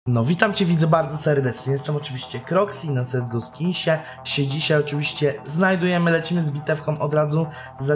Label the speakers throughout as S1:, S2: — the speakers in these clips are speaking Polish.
S1: No witam Cię, widzę bardzo serdecznie, jestem oczywiście Kroxy na CSGO Skinsie. Dzisiaj oczywiście znajdujemy, lecimy z bitewką od razu za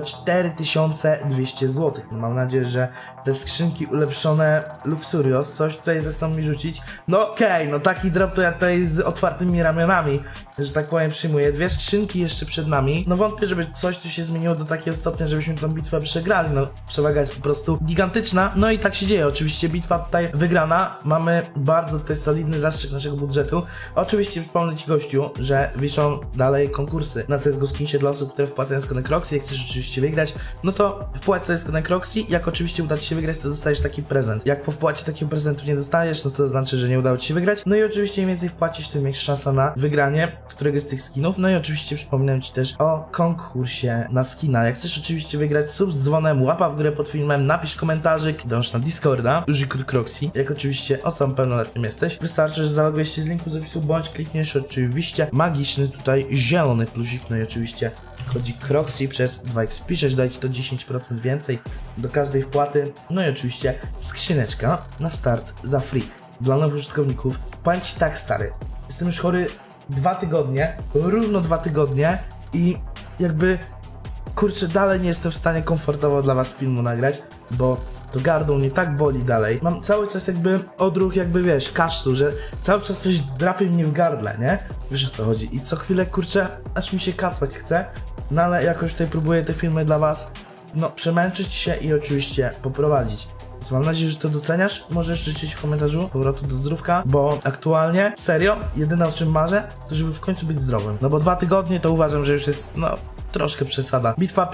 S1: 4200 zł. No mam nadzieję, że te skrzynki ulepszone Luxurious coś tutaj zechcą mi rzucić. No okej, no taki drop to ja tutaj z otwartymi ramionami, że tak powiem, przyjmuję. Dwie skrzynki jeszcze przed nami. No wątpię, żeby coś tu się zmieniło do takiego stopnia, żebyśmy tą bitwę przegrali. No przewaga jest po prostu gigantyczna. No i tak się dzieje, oczywiście bitwa tutaj wygrana. Mamy bardzo tutaj solidny zastrzyk naszego budżetu. Oczywiście przypomnę Ci, gościu, że wiszą dalej konkursy na CSGO Skinsie dla osób, które wpłacają z kodem Kroxy. Jak chcesz oczywiście wygrać, no to wpłać sobie z kodem Kroxy. Jak oczywiście uda Ci się wygrać, to dostajesz taki prezent. Jak po wpłacie takiego prezentu nie dostajesz, no to znaczy, że nie udało Ci się wygrać. No i oczywiście im więcej wpłacisz, tym większa szansa na wygranie któregoś z tych skinów. No i oczywiście przypominam Ci też o konkursie na skina. Jak chcesz oczywiście wygrać, sub z dzwonem, łapa w górę pod filmem, napisz komentarzyk, dąż na Discorda, użyj kod Kroxy. Jak oczywiście osobą pełnoletnią jesteś, wystarczy, że zalogujesz się z linku z opisu, bądź klikniesz oczywiście magiczny tutaj zielony plusik. No i oczywiście chodzi Kroxy przez 2x. Wpiszesz, daj Ci to 10% więcej do każdej wpłaty. No i oczywiście skrzyneczka na start za free dla nowych użytkowników. Powiem Ci tak, stary, jestem już chory 2 tygodnie, równo 2 tygodnie i jakby, kurczę, dalej nie jestem w stanie komfortowo dla Was filmu nagrać, bo to gardło mnie tak boli dalej. Mam cały czas jakby odruch, jakby wiesz, kaszlu, że cały czas coś drapie mnie w gardle, nie? Wiesz, o co chodzi. I co chwilę, kurczę, aż mi się kasłać chce, no ale jakoś tutaj próbuję te filmy dla Was, no, przemęczyć się i oczywiście poprowadzić. Więc mam nadzieję, że to doceniasz. Możesz życzyć w komentarzu powrotu do zdrówka, bo aktualnie, serio, jedyne o czym marzę, to żeby w końcu być zdrowym. No bo 2 tygodnie to uważam, że już jest, no, troszkę przesada. Bitwa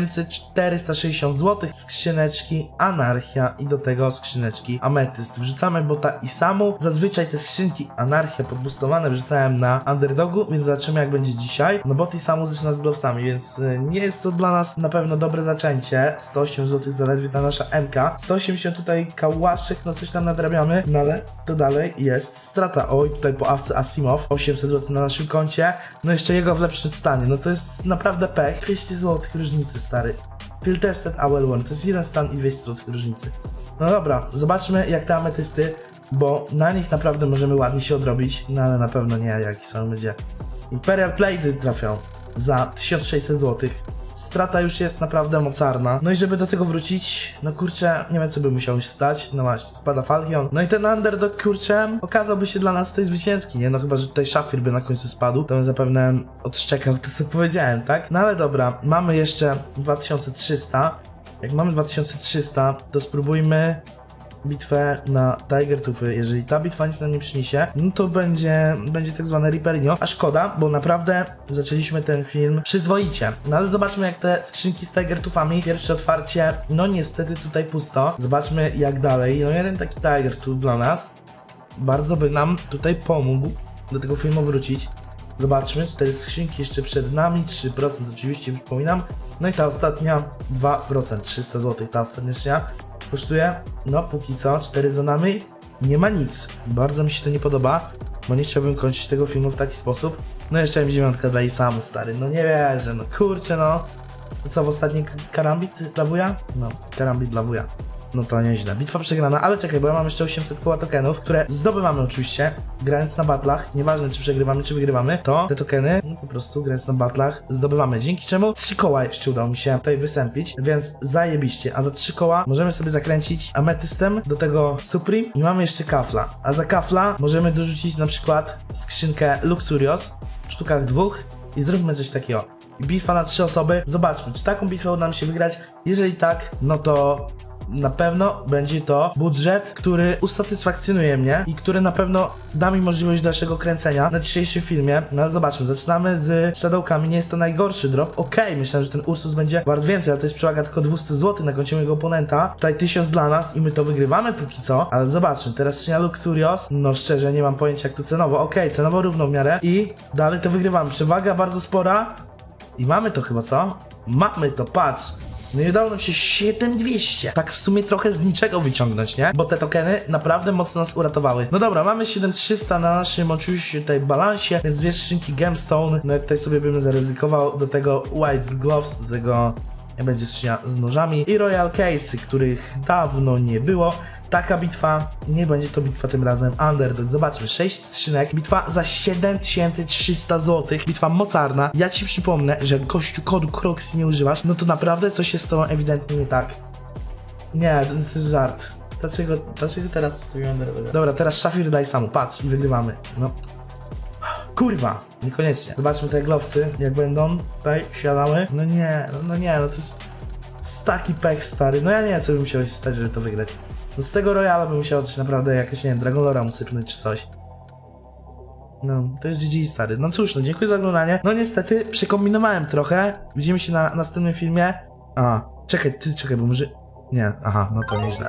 S1: 5460 zł, skrzyneczki Anarchia i do tego skrzyneczki Ametyst. Wrzucamy bota i samu. Zazwyczaj te skrzynki Anarchia podbustowane wrzucałem na Underdogu, więc zobaczymy, jak będzie dzisiaj. No bot i samu zaczyna z glowsami, więc nie jest to dla nas na pewno dobre zaczęcie. 108 zł zaledwie ta nasza MK. 180 tutaj kałaszek, no coś tam nadrabiamy, no ale to dalej jest strata. Oj, tutaj po awce Asimow, 800 zł na naszym koncie. No jeszcze jego w lepszym stanie, no to jest naprawdę pech. 200 zł różnicy, stary. Field tested, a well won. To jest jeden stan i 200 zł różnicy. No dobra, zobaczmy jak te ametysty, bo na nich naprawdę możemy ładnie się odrobić, no ale na pewno nie jaki sam będzie. Imperial Plate trafią za 1600 zł. Strata już jest naprawdę mocarna. No i żeby do tego wrócić, no kurczę, nie wiem, co by musiało się stać. No właśnie, spada Falchion. No i ten underdog, kurczę, okazałby się dla nas tutaj zwycięski, nie? No chyba, że tutaj Szafir by na końcu spadł, to bym zapewne odszczekał to, co powiedziałem, tak? No ale dobra, mamy jeszcze 2300. Jak mamy 2300, to spróbujmy bitwę na Tiger Tufy. Jeżeli ta bitwa nic nam nie przyniesie, no to będzie tak zwane Riperinho. A szkoda, bo naprawdę zaczęliśmy ten film przyzwoicie. No ale zobaczmy, jak te skrzynki z Tiger Tufami. Pierwsze otwarcie, no niestety tutaj pusto. Zobaczmy jak dalej. No jeden taki Tiger Tuf dla nas bardzo by nam tutaj pomógł do tego filmu wrócić. Zobaczmy, 4 skrzynki jeszcze przed nami, 3% oczywiście, przypominam. No i ta ostatnia 2%, 300 zł, ta ostatnia szyja kosztuje, no póki co, 4 za nami, nie ma nic. Bardzo mi się to nie podoba, bo nie chciałbym kończyć tego filmu w taki sposób. No jeszcze M9 dla Isamu, stary, no nie wierzę, no kurczę, no. To co, w ostatniej karambit dla wuja? No, karambit dla wuja. No to nieźle. Bitwa przegrana, ale czekaj, bo ja mam jeszcze 800 koła tokenów, które zdobywamy oczywiście, grając na batlach. Nieważne, czy przegrywamy, czy wygrywamy, to te tokeny, no, po prostu grając na batlach, zdobywamy. Dzięki czemu 3 koła jeszcze udało mi się tutaj wysępić, więc zajebiście. A za 3 koła możemy sobie zakręcić ametystem, do tego Supreme i mamy jeszcze kafla. A za kafla możemy dorzucić na przykład skrzynkę Luxurious w sztukach 2 i zróbmy coś takiego. Bitwa na 3 osoby. Zobaczmy, czy taką bitwę uda nam się wygrać. Jeżeli tak, no to na pewno będzie to budżet, który usatysfakcjonuje mnie i który na pewno da mi możliwość dalszego kręcenia na dzisiejszym filmie. No ale zobaczmy, zaczynamy z Shadowkami, nie jest to najgorszy drop. Okej, myślałem, że ten Ursus będzie wart więcej, ale to jest przewaga tylko 200 zł na koncie mojego oponenta. Tutaj 1000 dla nas i my to wygrywamy póki co, ale zobaczmy, teraz szynia Luxurious, no szczerze nie mam pojęcia jak tu cenowo. Okej, cenowo równo w miarę i dalej to wygrywamy. Przewaga bardzo spora i mamy to chyba, co? Mamy to, patrz. No i udało nam się 7200. Tak w sumie trochę z niczego wyciągnąć, nie? Bo te tokeny naprawdę mocno nas uratowały. No dobra, mamy 7300 na naszym oczywiście tutaj balansie, więc dwie skrzynki Gemstone. No jak tutaj sobie bym zaryzykował, do tego White Gloves, do tego będzie skrzynia z nożami i Royal Case, których dawno nie było. Taka bitwa, nie będzie to bitwa tym razem Underdog. Zobaczmy, 6 skrzynek, bitwa za 7300 zł, bitwa mocarna. Ja ci przypomnę, że gościu kodu Croxy nie używasz, no to naprawdę coś jest z tobą ewidentnie nie tak. Nie, to jest żart. Dlaczego teraz zostawiłem Underdoga? Dobra, teraz Szafir daj samu, patrz i wygrywamy. No. Kurwa, niekoniecznie. Zobaczmy te glowsy, jak będą tutaj siadały. No nie, no to jest taki pech, stary. No ja nie wiem, co by musiało się stać, żeby to wygrać. No z tego Royala by musiało coś naprawdę jakieś, nie wiem, Dragonlora mu sypnąć czy coś. No, to jest GG, stary. No cóż, no dziękuję za oglądanie. No niestety, przekombinowałem trochę. Widzimy się na następnym filmie. A, czekaj, bo może... Nie, aha, no to nieźle.